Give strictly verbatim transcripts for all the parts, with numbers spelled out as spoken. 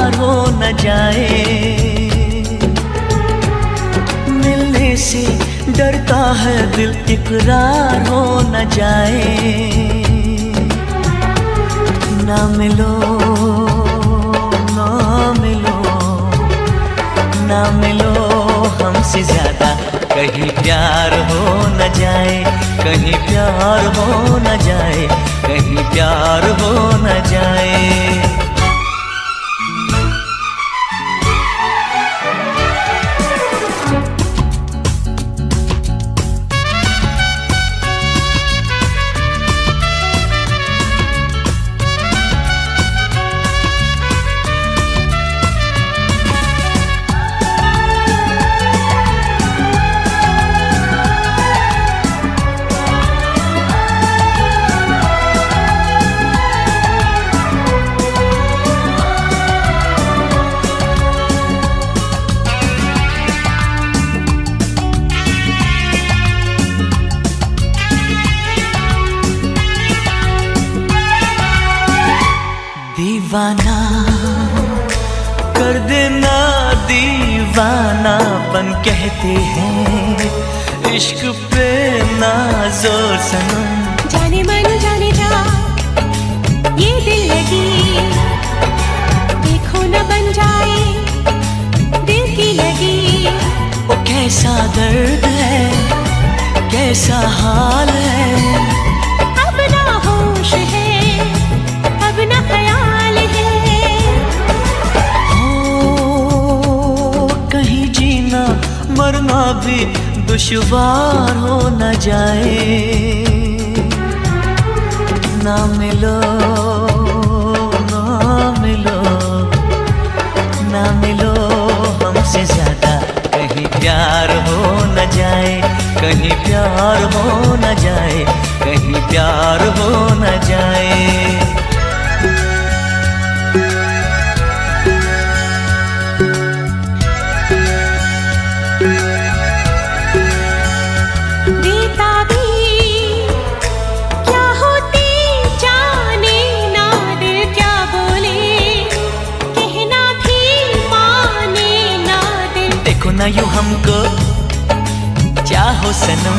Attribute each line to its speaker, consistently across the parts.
Speaker 1: इकरार हो न जाए। मिलने से डरता है दिल, इकरार हो न जाए। ना मिलो ना मिलो ना मिलो हमसे ज्यादा, कहीं प्यार हो न जाए, कहीं प्यार हो न जाए, कहीं प्यार हो न जाए। दीवाना कर देना दीवानापन कहते हैं, इश्क पे नाज़ोर सनम।
Speaker 2: जाने मन जाने जा ये दिल लगी, देखो न बन जाए दिल की लगी।
Speaker 1: वो कैसा दर्द है, कैसा हाल है,
Speaker 2: अब ना होश है, अब ना ख्याल है।
Speaker 1: ओ कहीं जीना मरना भी दुश्वार हो न जाए। ना मिलो ना मिलो ना मिलो हमसे ज्यादा, कहीं प्यार हो न जाए, कहीं प्यार हो न जाए, कहीं प्यार हो न जाए।
Speaker 2: देता भी क्या होती जाने ना दिल क्या बोले, कहना भी माने ना दिल।
Speaker 1: देखो ना यूं हमको चाहो सनम,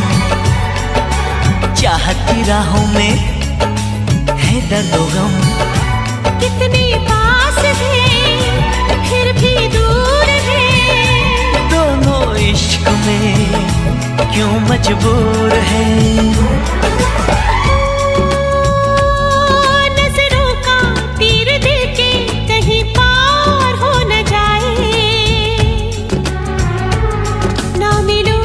Speaker 1: चाहत की राहों में है दर्द गम।
Speaker 2: कितने पास थे फिर भी दूर है,
Speaker 1: दोनों इश्क में क्यों मजबूर है।
Speaker 2: नजरों का तीर दिल के कहीं पार हो न जाए। ना मिलो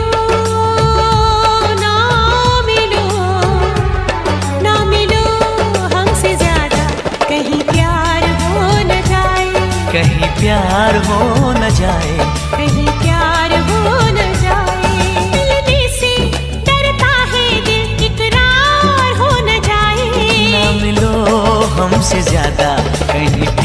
Speaker 2: ना मिलो ना मिलो हमसे ज्यादा, कहीं प्यार हो न जाए,
Speaker 1: कहीं प्यार हो न जाए,
Speaker 2: कहीं प्यार हो न जाए। मिलने से डरता है दिल, इकरार हो न जाए।
Speaker 1: ना मिलो हमसे ज्यादा, कहीं